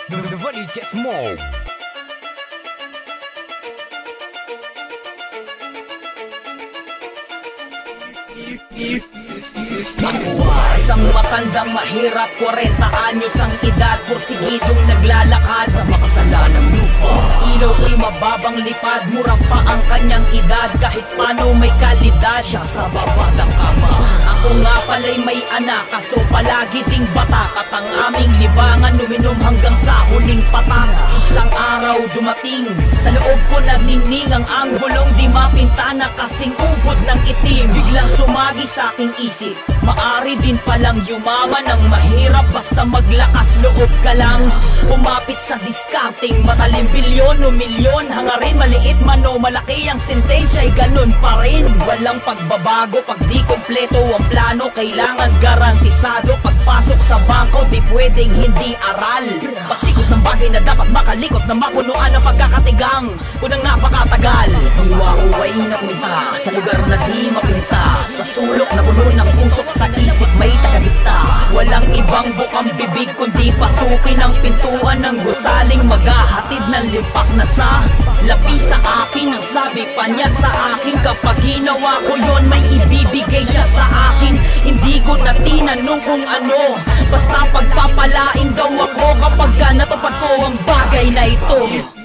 The money gets more. Isang matandang mahirap, 40 anyos ang edad, porsigidong naglalakad sa makasalanang lupa. Ilaw ko'y mababang lipad, mura pa ang kanyang edad, kahit paano may kalidad siya sa babad ng kama. Ako nga pala'y may anak, kaso palagi ding bata, katang aming libangan, uminom hanggang sa huling patak. Isang araw dumating, sa loob ko nagningning ang anggulong di mapintana, kasing ubod ng itim. Biglang sumagi sa aking isip, maari din palang yumaman ng mahirap, basta maglakas loob ka lang. Kumapit sa discarding, matalim bilyon o milyon, hangarin maliit man o malaki, ang sentensya'y ganun pa rin. Walang pagbabago pag di kompleto ang plano, kailangan garantisado. Pagpasok sa bangko di pwedeng hindi aral. Pasikot ng bagay na dapat makalikot, na mapunuan ang pagkakatigang kunang napakatagal. Diwa ko ay napunta sa lugar na di mapinta, sa sulok na puno ng usok, sa isip may tagadikta. Walang ibang bukang bibig kundi pasukin ang pintuan ng gusaling maghahatid ng limpak na sa lapis sa akin. Ang sabi pa niya sa akin, kapag ginawa ko yon may ibibigay siya sa akin. Hindi ko na tinanong kung ano, basta pagpapalain daw ako kapag ka natupad ko ang bagay na ito.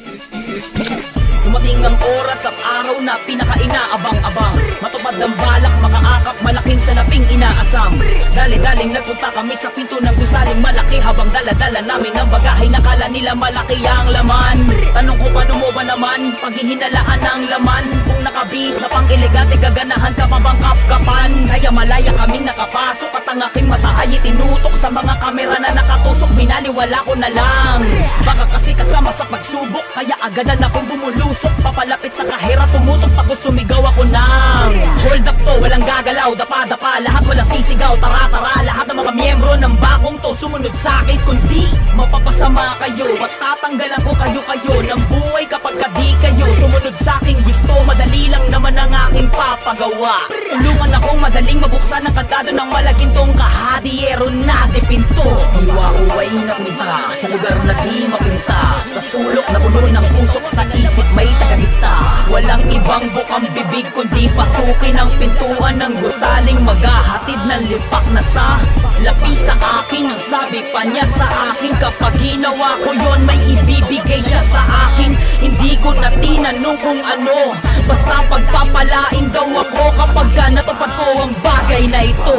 Dumating ang oras at araw na pinaka-inaabang-abang, matupad ang balak, makaakap, malaking salaping inaasam. Dali-daling nagpunta kami sa pinto ng gusaling malaki, habang dala-dala namin ang bagahe, nakala nila malaki ang laman. Tanong ko, paano mo ba naman paghihinalaan ang laman? Kung nakabihis na pang elegante, gaganahan ka pa bang kapkapan? Kaya malaya kaming nakapasok at ang aking mata ay itinutok sa mga kamera na nakatusok. Binaliwala ko na lang, baka kasi kasama sa pagsubok, kaya agadan akong bumulusok. Papalapit sa kahera, tumutok, tapos sumigaw ako ng hold up to, walang gagalaw, dapa-dapa, lahat walang sisigaw, tara-tara. Lahat ng mga miyembro ng bagong to sumunod sa akin, kundi mapapasama kayo at tatanggalan ko kayo ng buhay kapag di kayo sumunod sa akin. Gusto, madali lang naman ang aking papagawa. Tulungan akong madaling mabuksan ang kantado ng malagintong kahadiyero na dipinto. Diwa ko ay napunta sa lugar na di mapinta, sa sulok na puno ng usok, sa isip may tagadikta. Walang ibang bukang bibig kundi pasukin ang pintuan ng gusaling maghahatid ng limpak na sa lapis sa akin. Ang sabi pa niya sa akin, kapag ginawa ko yon may ibibigay siya sa akin. Hindi ko na tinanong kung ano, basta pagpapalain daw ako kapag ka natupad ko ang bagay na ito.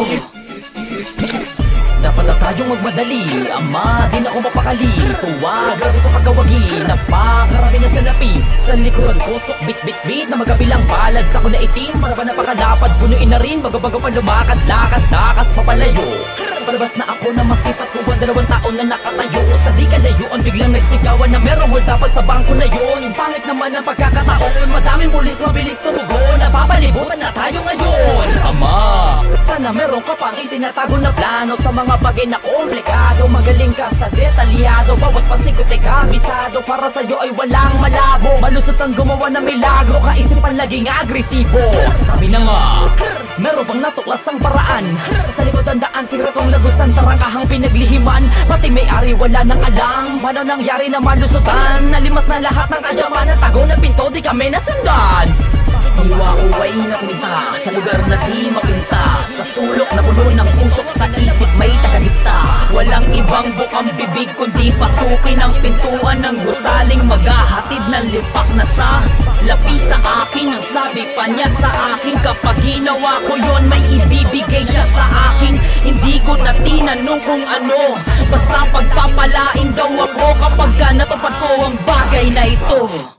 Dapat na tayong magmadali, ama din ako mapakali. Tuwa, grabe sa pagkawagi, napakarami na salapi. Sa likuran ko, sok bit-bit-bit na magabilang palad sa kuna itim. Para ba napakalapad, punuin na rin, bago-bago pa lumakad, lakad-takas papalayo. Palabas na ako na masipat ko ang 2 taon na nakatayo. Sa di kalayuan, biglang nagsigawan na merong hold dapat sa bangko na yun. Pangit naman ang pagkakataon, madaming pulis mabilis tumugo, napapalibutan na tayo ngayon. Ama, sana meron ka pang itinatago na plano sa mga bagay na komplikado. Magaling ka sa detalyado, bawat pasikot ay kabisado. Para sa'yo ay walang malabo, malusot ang gumawa ng milagro, kaisipan laging agresibo. Sabi na nga, meron pang natuklas ang paraan, sa likod ang daan, sikretong lagusan, tarangkahang pinaglihiman. Pati may-ari wala nang alam, paano nangyari na malusutan. Nalimas na lahat ng kayamanan, tago na pinto, di kami nasundan. Diwa ko ay napunta sa lugar na di mapinta, sa sulok na puno ng usok, sa isip may tagadikta. Walang ibang bukang bibig kundi pasukin ang pintuan ng gusaling maghahatid ng limpak na sa lapis sa akin. Ang sabi pa niya sa akin, kapag ginawa ko yon may ibibigay siya sa akin. Hindi ko na tinanong kung ano, basta pagpapalain daw ako kapag ka natupad ko ang bagay na ito.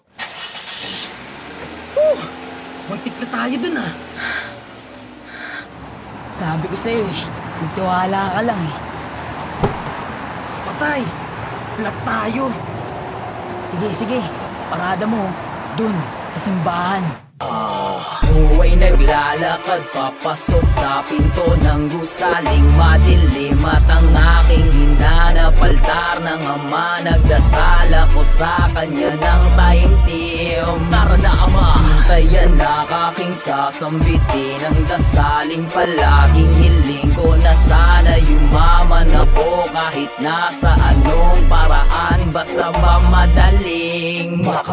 Muntik na tayo dun ah. Sabi ko sa'yo eh, magtiwala ka lang eh. Patay, flat tayo. Sige, parada mo dun sa simbahan. Buhay naglalakad papasok sa pinto ng gusaling madilim, at ang aking hinanap altar ng ama. Nagdasal ako sa kanya ng taimtim. Tara na ama, hintayan na kaking sasambitin ang dasaling palaging hiling ko na sana yumaman ako kahit nasa anong paraan.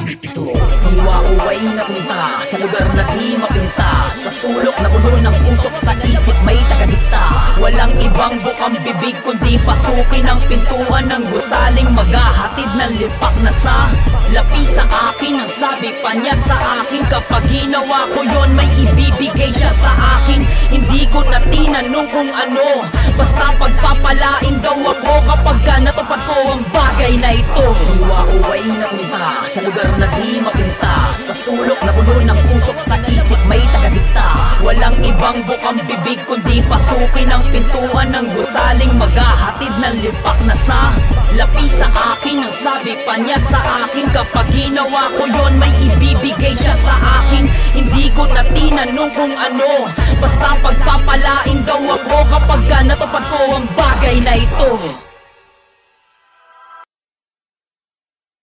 makamit ito. Diwa ko ay napunta sa lugar na di mapinta, sa sulok na puno ng usok, sa isip may tagadikta. Walang ibang bukang bibig kundi pasukin ang pintuan ng gusaling maghahatid ng lipak na sa lapi sa akin. Ang sabi pa niya sa akin, kapag ginawa ko yon may ibibigay siya sa akin. Hindi ko na tinanong kung ano, basta pagpapalain daw ako kapag ka natupad ko ang bagay na ito. Diwa ko ay napunta sa lugar na di mapinta, sa sulok na puno ng usok, sa isip may tagadikta. Walang ibang bukang bibig kundi pasukin ang pintuan ng gusaling maghahatid ng lipak na sa lapi sa akin. Ang sabi pa niya sa akin, kapag ginawa ko yon may ibibigay siya sa akin. Hindi ko na tinanong kung ano, basta pagpapalain daw ako kapag ka natupad ko ang bagay na ito.